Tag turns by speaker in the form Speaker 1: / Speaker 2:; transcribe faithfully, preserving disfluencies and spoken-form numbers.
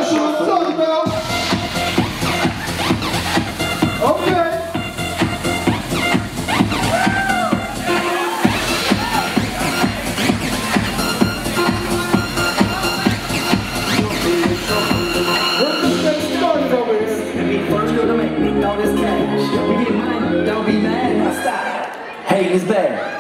Speaker 1: That's what I'm talking about. Okay. We're just getting started over here.
Speaker 2: And be first to make me all this cash. We get money, don't be mad, now stop. Hating is bad.